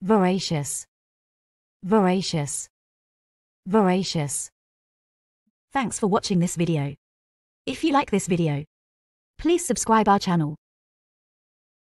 Voracious. Voracious. Voracious. Thanks for watching this video. If you like this video, please subscribe our channel.